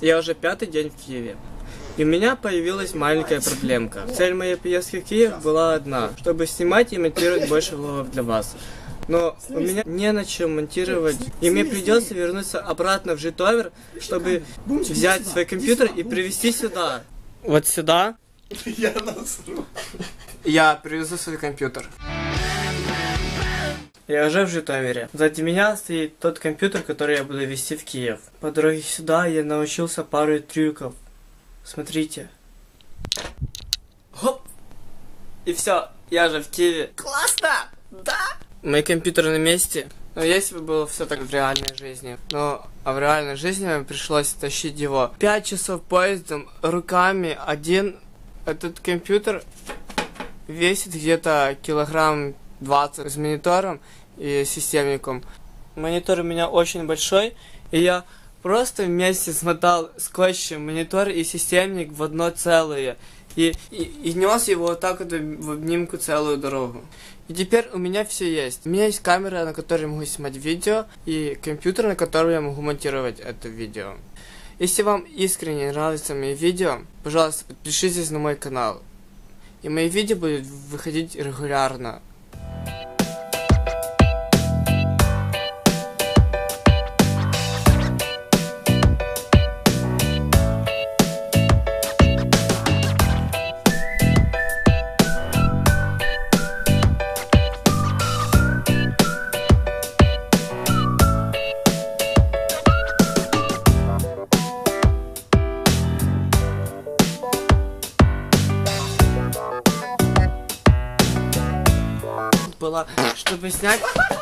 Я уже 5-й день в Киеве. И у меня появилась маленькая проблемка. Цель моей поездки в Киев была одна, чтобы снимать и монтировать больше влогов для вас. Но у меня не на чем монтировать, и мне придется вернуться обратно в Житомир, чтобы взять свой компьютер и привезти сюда. Вот сюда. Я насру. Я привезу свой компьютер. Я уже в Житомире. Сзади меня стоит тот компьютер, который я буду везти в Киев. По дороге сюда я научился пару трюков. Смотрите. Хоп! И все, я же в Киеве. Классно! Да? Мой компьютер на месте. Но если бы было все так в реальной жизни. Но в реальной жизни мне пришлось тащить его 5 часов поездом, руками. Этот компьютер весит где-то килограмм 20 с монитором и системником. Монитор у меня очень большой, и я просто вместе смотал скотчем монитор и системник в одно целое. И нес его вот так вот в обнимку целую дорогу. И теперь у меня все есть. У меня есть камера, на которой я могу снимать видео, и компьютер, на котором я могу монтировать это видео. Если вам искренне нравятся мои видео, пожалуйста, подпишитесь на мой канал. И мои видео будут выходить регулярно. Было, чтобы снять